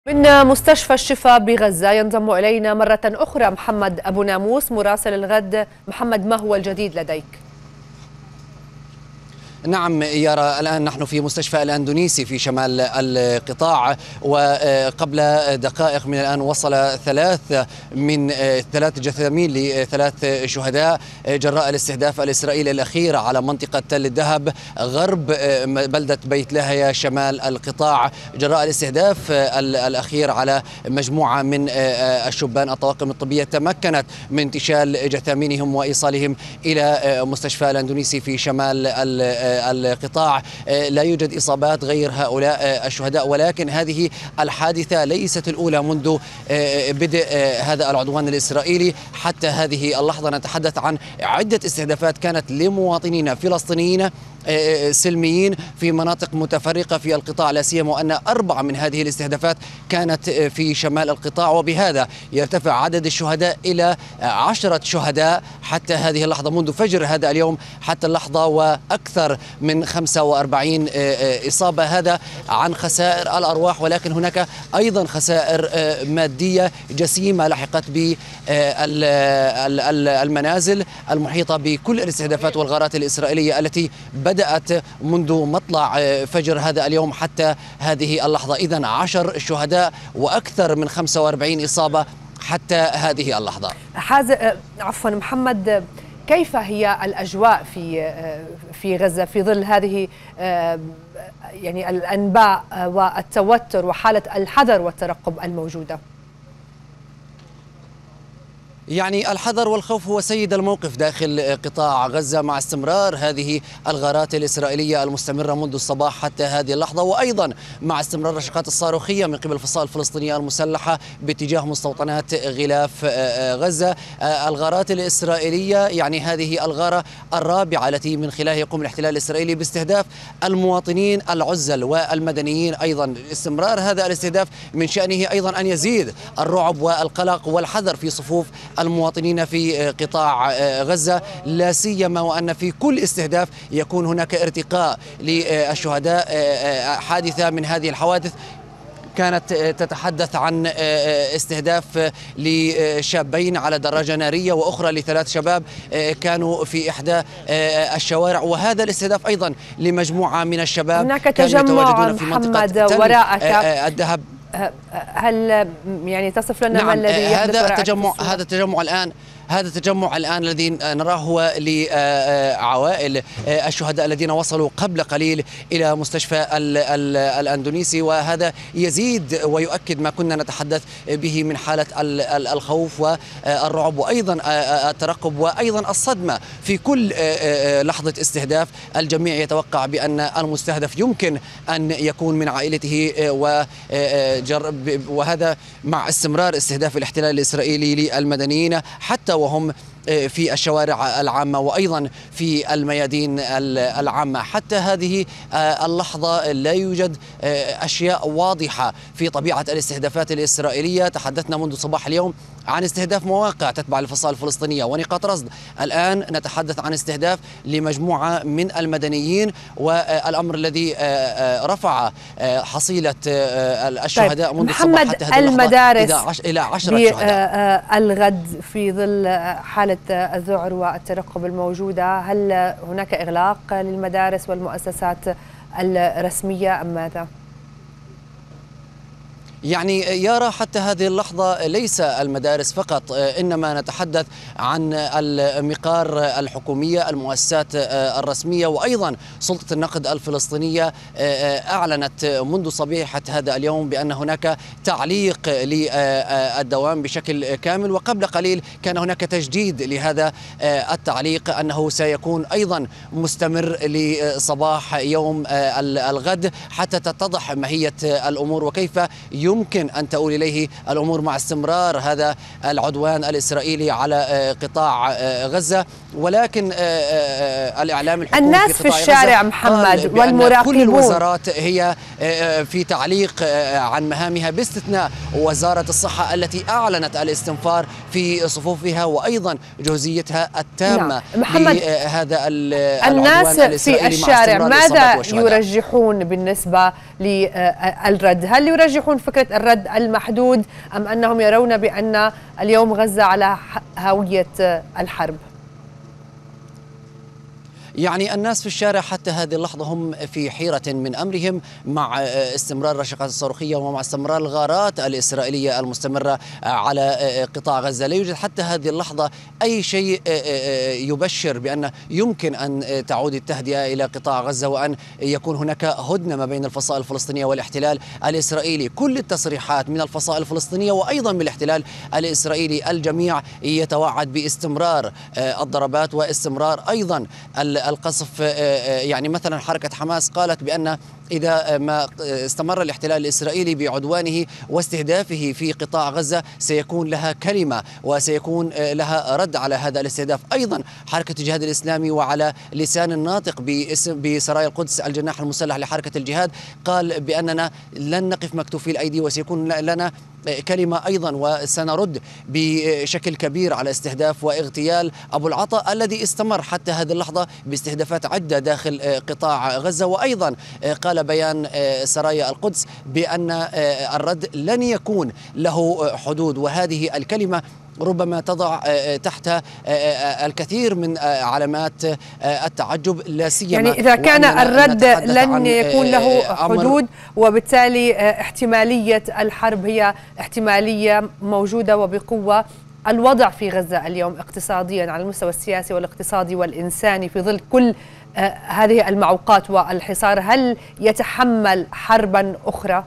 من مستشفى الشفاء بغزة ينضم إلينا مرة أخرى محمد أبو ناموس مراسل الغد. محمد، ما هو الجديد لديك؟ نعم يارا، الآن نحن في مستشفى الأندونيسي في شمال القطاع، وقبل دقائق من الآن وصل ثلاث جثامين لثلاث شهداء جراء الاستهداف الإسرائيلي الأخير على منطقة تل الذهب غرب بلدة بيت لاهيا شمال القطاع، جراء الاستهداف الأخير على مجموعة من الشبان. الطواقم الطبية تمكنت من انتشال جثامينهم وإيصالهم إلى مستشفى الأندونيسي في شمال القطاع. لا يوجد إصابات غير هؤلاء الشهداء، ولكن هذه الحادثة ليست الأولى منذ بدء هذا العدوان الإسرائيلي حتى هذه اللحظة. نتحدث عن عدة استهدافات كانت لمواطنين فلسطينيين سلميين في مناطق متفرقة في القطاع، لا سيما وأن 4 من هذه الاستهدافات كانت في شمال القطاع، وبهذا يرتفع عدد الشهداء إلى 10 شهداء حتى هذه اللحظة منذ فجر هذا اليوم حتى اللحظة، وأكثر من 45 إصابة. هذا عن خسائر الأرواح، ولكن هناك أيضا خسائر مادية جسيمة لحقت بالمنازل المحيطة بكل الاستهدافات والغارات الإسرائيلية التي بدأت منذ مطلع فجر هذا اليوم حتى هذه اللحظة. إذن 10 شهداء وأكثر من 45 إصابة حتى هذه اللحظة. محمد، كيف هي الأجواء في غزة في ظل هذه يعني الأنباء والتوتر وحالة الحذر والترقب الموجودة؟ يعني الحذر والخوف هو سيد الموقف داخل قطاع غزة مع استمرار هذه الغارات الإسرائيلية المستمرة منذ الصباح حتى هذه اللحظة، وأيضا مع استمرار الرشقات الصاروخية من قبل الفصائل الفلسطينية المسلحة باتجاه مستوطنات غلاف غزة. الغارات الإسرائيلية يعني هذه الغارة الرابعة التي من خلالها يقوم الاحتلال الإسرائيلي باستهداف المواطنين العزل والمدنيين. أيضا استمرار هذا الاستهداف من شأنه أيضا أن يزيد الرعب والقلق والحذر في صفوف المواطنين في قطاع غزة، لا سيما وأن في كل استهداف يكون هناك ارتقاء للشهداء. حادثة من هذه الحوادث كانت تتحدث عن استهداف لشابين على دراجة نارية، وأخرى ل3 شباب كانوا في إحدى الشوارع، وهذا الاستهداف أيضا لمجموعة من الشباب. هناك تجمع في محمد وراءك الذهب. هل يعني تصف لنا ما الذي يحدث هذا التجمع الآن الذي نراه هو لعوائل الشهداء الذين وصلوا قبل قليل إلى مستشفى الأندونيسي، وهذا يزيد ويؤكد ما كنا نتحدث به من حالة الخوف والرعب وأيضا الترقب وأيضا الصدمة في كل لحظة استهداف. الجميع يتوقع بأن المستهدف يمكن أن يكون من عائلته، وهذا مع استمرار استهداف الاحتلال الإسرائيلي للمدنيين حتى وهم في الشوارع العامة وأيضا في الميادين العامة. حتى هذه اللحظة لا يوجد أشياء واضحة في طبيعة الاستهدافات الإسرائيلية. تحدثنا منذ صباح اليوم عن استهداف مواقع تتبع الفصائل الفلسطينية ونقاط رصد، الآن نتحدث عن استهداف لمجموعة من المدنيين، والأمر الذي رفع حصيلة الشهداء منذ الصباح حتى هذه المدارس إلى 10 شهداء. الغد في ظل حالة الذعر والترقب الموجودة، هل هناك إغلاق للمدارس والمؤسسات الرسمية أم ماذا؟ يعني يرى حتى هذه اللحظة ليس المدارس فقط، إنما نتحدث عن المقار الحكومية، المؤسسات الرسمية، وأيضا سلطة النقد الفلسطينية أعلنت منذ صبيحة هذا اليوم بأن هناك تعليق للدوام بشكل كامل، وقبل قليل كان هناك تجديد لهذا التعليق أنه سيكون أيضا مستمر لصباح يوم الغد حتى تتضح ماهية الأمور وكيف يمكن أن تؤول إليه الأمور مع استمرار هذا العدوان الإسرائيلي على قطاع غزة. ولكن الإعلام الحكومي الناس في الشارع محمد والمراقبون كل الوزارات هي في تعليق عن مهامها باستثناء وزارة الصحة التي أعلنت الاستنفار في صفوفها وأيضا جهوزيتها التامة لهذا الناس في الشارع. ماذا يرجحون بالنسبة للرد؟ هل يرجحون فكرة فكرة الرد المحدود أم أنهم يرون بأن اليوم غزة على هاوية الحرب؟ يعني الناس في الشارع حتى هذه اللحظة هم في حيرة من أمرهم مع استمرار الرشقات الصاروخية ومع استمرار الغارات الإسرائيلية المستمرة على قطاع غزة. لا يوجد حتى هذه اللحظة أي شيء يبشر بأن يمكن أن تعود التهدئة إلى قطاع غزة وأن يكون هناك هدنة ما بين الفصائل الفلسطينية والاحتلال الإسرائيلي. كل التصريحات من الفصائل الفلسطينية وأيضا من الاحتلال الإسرائيلي الجميع يتوعد باستمرار الضربات واستمرار أيضا القصف. يعني مثلا حركة حماس قالت بأن إذا ما استمر الاحتلال الإسرائيلي بعدوانه واستهدافه في قطاع غزة سيكون لها كلمة وسيكون لها رد على هذا الاستهداف. أيضا حركة الجهاد الإسلامي وعلى لسان الناطق بسرايا القدس الجناح المسلح لحركة الجهاد قال بأننا لن نقف مكتوفي الأيدي وسيكون لنا كلمة أيضا وسنرد بشكل كبير على استهداف واغتيال أبو العطا الذي استمر حتى هذه اللحظة باستهدافات عدة داخل قطاع غزة. وأيضا قال بيان سرايا القدس بأن الرد لن يكون له حدود، وهذه الكلمة ربما تضع تحت الكثير من علامات التعجب، لا سيما يعني إذا كان الرد لن يكون له حدود وبالتالي احتمالية الحرب هي احتمالية موجودة وبقوة. الوضع في غزة اليوم اقتصاديا على المستوى السياسي والاقتصادي والإنساني في ظل كل هذه المعوقات والحصار، هل يتحمل حربا أخرى؟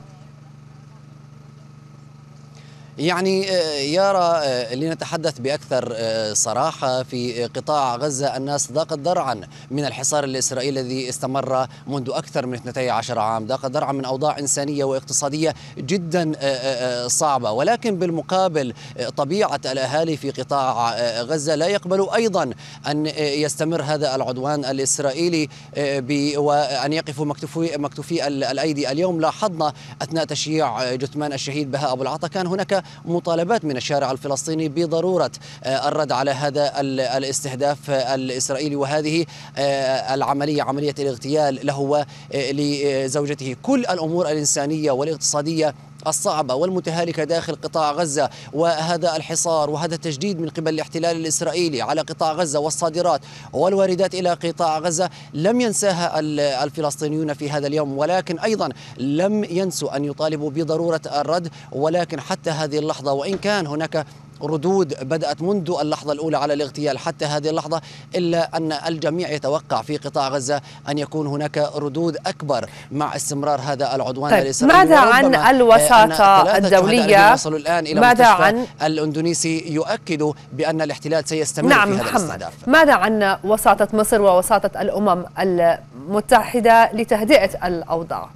يعني يارا لنتحدث بأكثر صراحة، في قطاع غزة الناس ضاقت ذرعا من الحصار الإسرائيلي الذي استمر منذ أكثر من 12 عام، ضاقت ذرعا من أوضاع إنسانية واقتصادية جدا صعبة. ولكن بالمقابل طبيعة الأهالي في قطاع غزة لا يقبلوا أيضا أن يستمر هذا العدوان الإسرائيلي وأن يقفوا مكتوفي الأيدي. اليوم لاحظنا أثناء تشييع جثمان الشهيد بهاء أبو العطا كان هناك مطالبات من الشارع الفلسطيني بضرورة الرد على هذا الاستهداف الإسرائيلي وهذه العملية، عملية الاغتيال له ولزوجته. كل الأمور الإنسانية والاقتصادية الصعبة والمتهالكة داخل قطاع غزة وهذا الحصار وهذا التجديد من قبل الاحتلال الإسرائيلي على قطاع غزة والصادرات والواردات إلى قطاع غزة لم ينساها الفلسطينيون في هذا اليوم، ولكن أيضا لم ينسوا أن يطالبوا بضرورة الرد. ولكن حتى هذه اللحظة وإن كان هناك ردود بدأت منذ اللحظة الأولى على الاغتيال حتى هذه اللحظة، إلا أن الجميع يتوقع في قطاع غزة أن يكون هناك ردود أكبر مع استمرار هذا العدوان الإسرائيلي. ماذا عن الوساطة الدولية؟ الآن إلى ماذا عن الأندونيسي يؤكد بأن الاحتلال سيستمر في هذا الاستهداف. ماذا عن وساطة مصر ووساطة الأمم المتحدة لتهدئة الأوضاع؟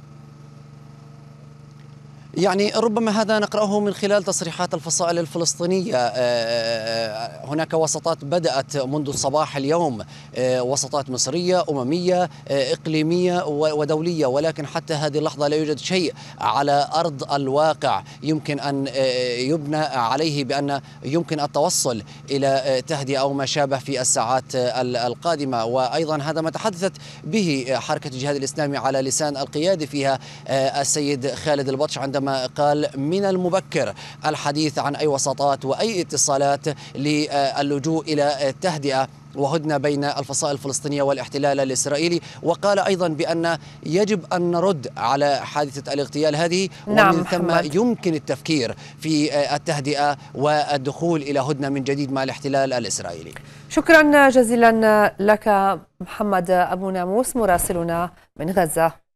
يعني ربما هذا نقرأه من خلال تصريحات الفصائل الفلسطينية. هناك وساطات بدأت منذ صباح اليوم، وساطات مصرية أممية إقليمية ودولية، ولكن حتى هذه اللحظة لا يوجد شيء على أرض الواقع يمكن أن يبنى عليه بأن يمكن التوصل إلى تهدئة أو ما شابه في الساعات القادمة. وأيضا هذا ما تحدثت به حركة الجهاد الإسلامي على لسان القيادي فيها السيد خالد البطش عندما قال من المبكر الحديث عن أي وساطات وأي اتصالات للجوء إلى التهدئة وهدنة بين الفصائل الفلسطينية والاحتلال الإسرائيلي. وقال أيضا بأن يجب أن نرد على حادثة الاغتيال هذه، ومن ثم يمكن التفكير في التهدئة والدخول إلى هدنة من جديد مع الاحتلال الإسرائيلي. شكرا جزيلا لك محمد أبو ناموس مراسلنا من غزة.